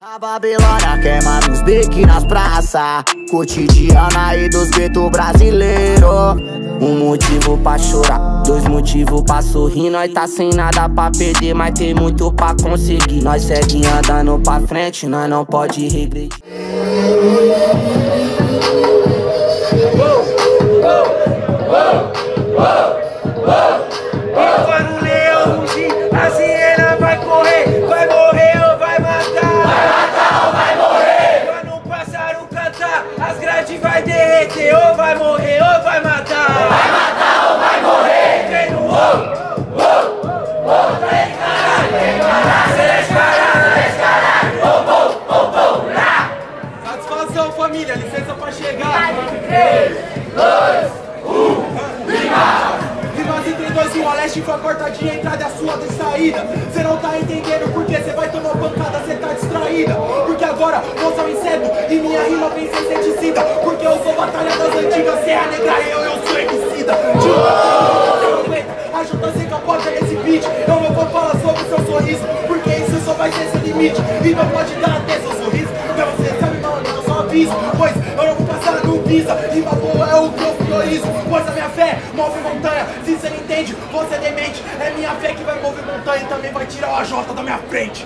A Babilônia queima nos beques nas praças, cotidiana aí dos guetos brasileiros. Um motivo pra chorar, dois motivos pra sorrir. Nós tá sem nada pra perder, mas tem muito pra conseguir. Nós segue andando pra frente, nós não pode regredir. Quando o leão rugir, a hiena vai correr, vai morrer ou vai matar. Vai matar ou vai morrer. Quando o pássaro cantar, as grades vai derreter, ou vai morrer ou vai matar. Vai matar ou vai morrer. Entrei no satisfação, família, licença pra chegar. 3, 2, 1, Rimas em 3, 2, 1, a leste foi a cortadinha, entrada é a sua de saída. Cê não tá entendendo porque cê vai tomar pancada, cê tá distraída. Porque agora vou ser um inseto e minha rima vem sem inseticida. Porque eu sou batalha das antigas, cê é a negra, eu sou emicida. A junta sem capota nesse beat, eu não vou falar sobre seu sorriso, porque isso só vai ser seu limite. E não pode dar até seu sorriso, porque você sabe, mano, eu só aviso. Pois eu não vou passar no visa, rima boa é o que eu priorizo. Pois a minha fé move montanha, se você não entende, você é demente. É minha fé que vai mover montanha e também vai tirar o AJ da minha frente.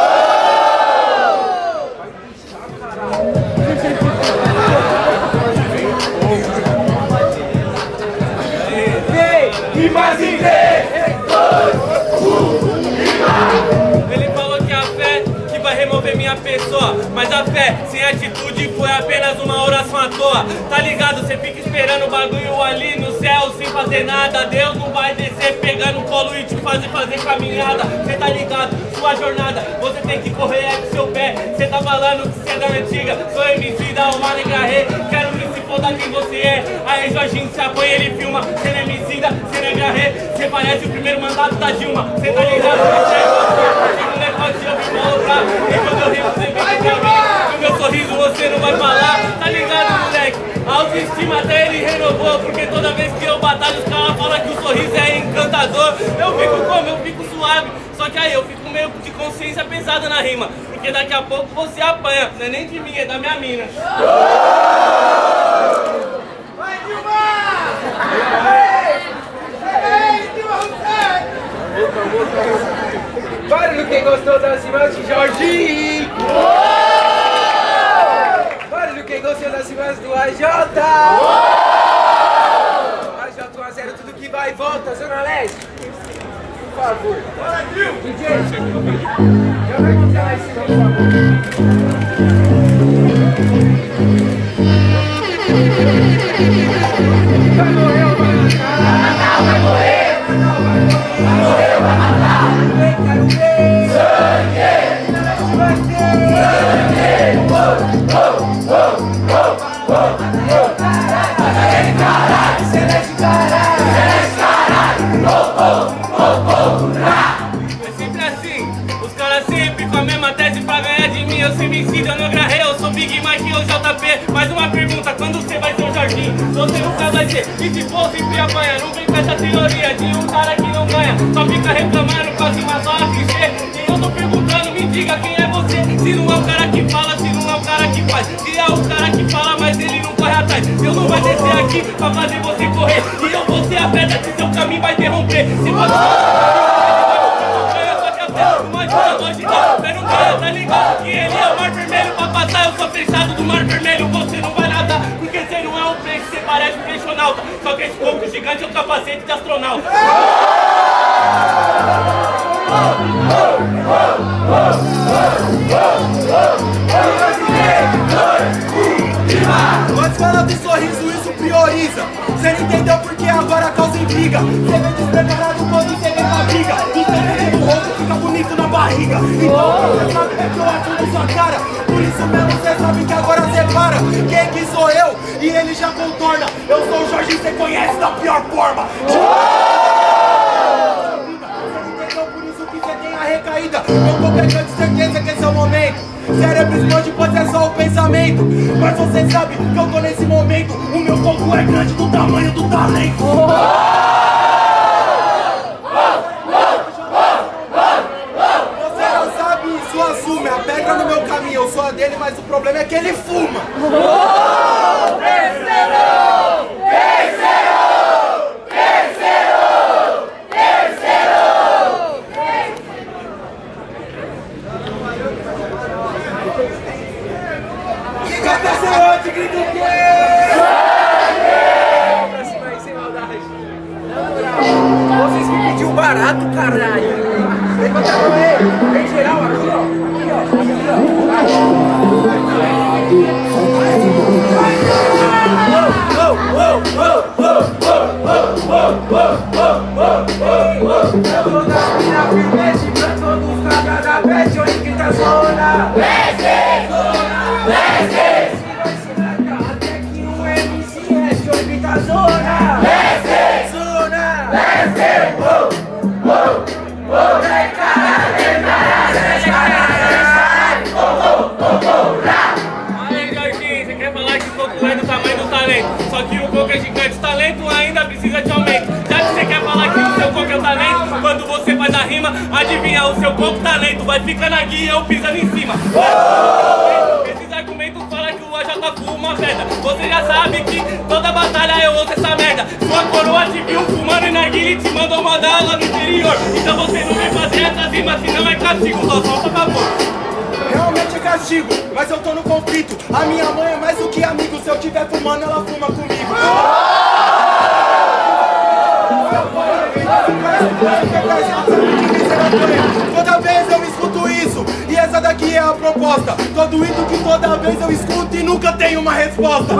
Rimas em 3, 2, 1, rima! Ele falou que a fé que vai remover minha pessoa, mas a fé sem atitude foi apenas uma oração à toa. Tá ligado? Você fica esperando o bagulho ali no céu sem fazer nada. Deus não vai descer pegando o colo e te fazer caminhada. Cê tá ligado? Sua jornada, você tem que correr é com seu pé. Cê tá falando que cê é da antiga, sou MC da uma negra rei. Quero me se foda quem você é. Aí Jorginho se apanha, ele filma. Cê não é MC da, cê não é garré. Cê parece o primeiro mandato da Dilma. Cê tá ligado? Cê é você. Chega um negócio eu vim molotrar. E quando eu rimo você vem pra mim. No meu sorriso você não vai falar. Tá ligado, moleque? A autoestima até ele renovou. Porque toda vez que eu batalho os caras falam que o sorriso é encantador. Eu fico como? Eu fico suave. Só que aí eu fico meio de consciência pesada na rima. Porque daqui a pouco você apanha. Não é nem de mim, é da minha mina. Vai, Dilma! Ei, barulho quem gostou das rimas de Jorginho! Barulho quem gostou das rimas do AJ! AJ 1-0, tudo que vai e volta, Zona Leste! Por favor! Bora, Gil! DJ! Já vai começar lá em cima, por favor! Vai morrer ou vai matar? Vai morrer! Vai morrer ou vai matar? Quero ver! Sangue! Vai ter! Sangue! Celeste caralho! Celeste caralho! É sempre assim, os caras sempre com a mesma tese pra ganhar de mim. Eu sou MC, eu não gravei, eu sou Big Mike ou JP. Mais uma pergunta, quando você vai ser o Jorginho? Você nunca vai ser, e se for sempre apanha. Não vem com essa teoria de um cara que não ganha, só fica reclamando com a cima só a clichê. E eu tô perguntando, me diga quem é você. Se não é o cara que fala, se não é o cara que faz. Se é o cara que fala, mas ele não corre atrás. Deus não vai descer aqui pra fazer você correr. E eu vou ser a pedra que seu caminho vai interromper. Se você uma ajuda longe da fé não ganha, tá ligado? Que ele é o mar vermelho pra passar. Eu sou fechado do mar vermelho, você não vai nadar. Porque você não é um peixe, você parece um peixonauta. Só que esse coco gigante é um capacete de astronauta. Antes fala do sorriso, isso prioriza. Cê não entendeu porque agora a causa intriga. Cê vem despreparado quando cê vem pra briga. E cê vem no rosto, fica bonito na barriga. Então cê sabe que eu atuo sua cara. Por isso mesmo cê sabe que agora cê para. Quem que sou eu? E ele já contorna. Eu sou o Jorginho, cê conhece da pior forma. Por isso que você tem a recaída. Eu tô pegando de certeza que esse é o momento. Cérebro explode, pode ser só o pensamento. Mas você sabe que eu tô nesse momento. O meu fogo é grande do tamanho do talento. Você não sabe, isso assume. A pedra no meu caminho pessoa dele, mas o problema é que ele fuma. Vocês me pediu barato, caralho. Levanta a mão aí. Vem geral aqui, ó. Eu vou dar mina firmeza pra todos os caras da peste, onde que tá zona. Peste! Zona! Peste! Se vai se matar até que o MC reste, onde que tá zona. Peste! Zona! Peste! Aí, Jorginho, você quer falar que o coco é do tamanho do talento? Só que o coco é gigante, o talento ainda precisa de aumento. Já que você quer falar que o seu coco é o talento, quando você faz a rima, adivinha, o seu coco talento vai ficar na guia ou pisando em cima. Esses argumentos falam que o AJ fuma merda. Você já sabe que toda batalha eu ouço essa merda. Sua coroa te viu fumando e narguilha e te mandou mandar lá no interior. Então você não vem fazer essas rimas, senão é castigo, só solta pra favor. Realmente é castigo, mas eu tô no conflito. A minha mãe é mais do que amigo. Se eu tiver fumando, ela fuma comigo. Toda vez eu escuto isso, e essa daqui é a proposta. Tô doído que toda vez eu escuto e nunca tenho uma resposta.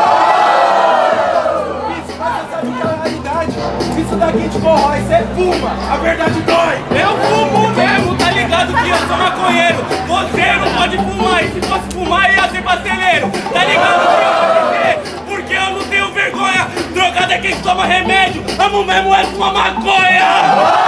Isso, mas você sabe que é a realidade. Isso daqui te corrói, cê fuma, a verdade dói. Eu fumo mesmo, tá ligado que eu sou maconheiro. Você não pode fumar, e se fosse fumar ia ser pasteleiro. Tá ligado que eu vou dizer, porque eu não tenho vergonha. Drogado é quem toma remédio, amo mesmo é fumar maconha.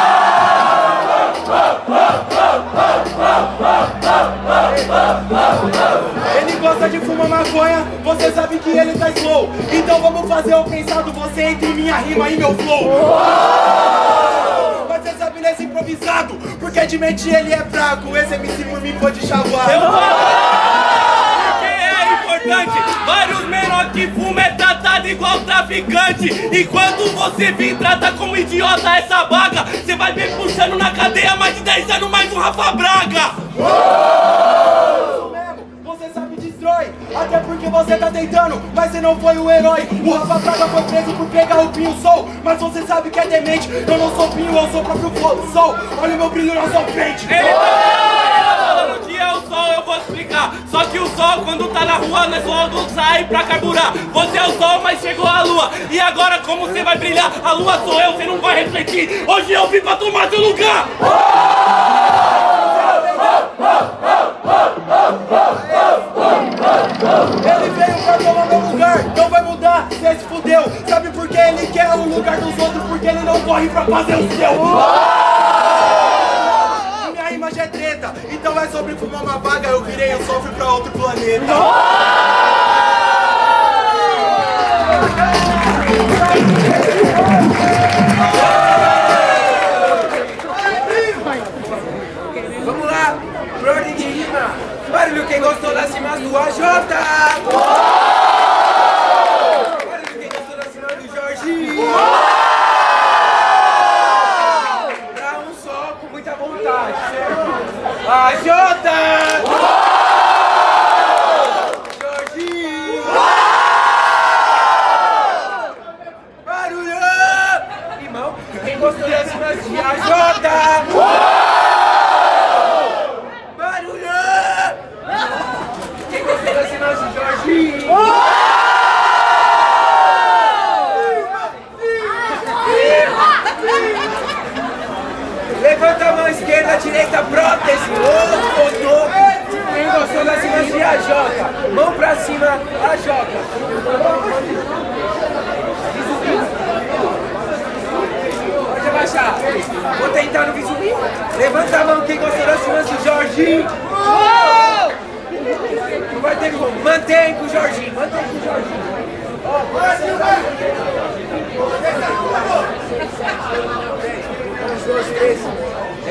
Ele gosta de fumar maconha, você sabe que ele tá slow. Então vamos fazer o pensado, você entre minha rima e meu flow. Mas você sabe nesse improvisado, porque de mentir ele é fraco. Esse MC por mim pode chavar. Eu falo porque é importante. Vários menor que fuma é tratado igual traficante. E quando você vir trata como idiota essa baga, você vai ver puxando na cadeia mais de 10 anos mais um Rafa Braga. Isso mesmo, você sabe destrói. Até porque você tá tentando, mas você não foi o herói. O Rafa Braga foi preso por pegar o Pinho Soul. Mas você sabe que é demente, eu não sou Pinho, eu sou o próprio Soul. Olha o meu brilho na sua frente. Ele tá falando que é o sol, eu vou explicar. Só que o sol quando tá na rua não é só logo sai pra carburar. Você é o sol, mas chegou a lua. E agora como você vai brilhar? A lua sou eu, você não vai refletir. Hoje eu vim pra tomar seu lugar. Ele veio pra tomar meu lugar, não vai mudar, cê se fudeu. Sabe por que ele quer o lugar dos outros? Porque ele não corre pra fazer o seu. Minha rima já é treta, então é sobre fumar uma vaga. Eu virei o sol, fui pra outro planeta. Vamos lá, por ordem de rima. Barulho quem gostou das rimas do AJ. Barulho quem gostou das rimas do Jorginho. Pra um só com muita vontade, certo? AJ. Jorginho. Barulho. Irmão, quem gostou das rimas de AJ. Levanta a mão esquerda, direita, prótese. Quem gostou das rimas de AJ? Mão pra cima, AJ. Pode abaixar. Vou tentar no visual. Levanta a mão quem gostou das rimas do Jorginho. Não vai ter como. Mantém com o Jorginho. Mantém com o Jorginho. Um, dois, três.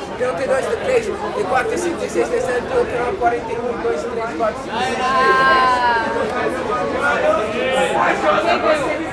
Tem um T2, T3, T4, T5, T6, T7, T8, T9, 41, 2, 3, 4, 5, 6, 7.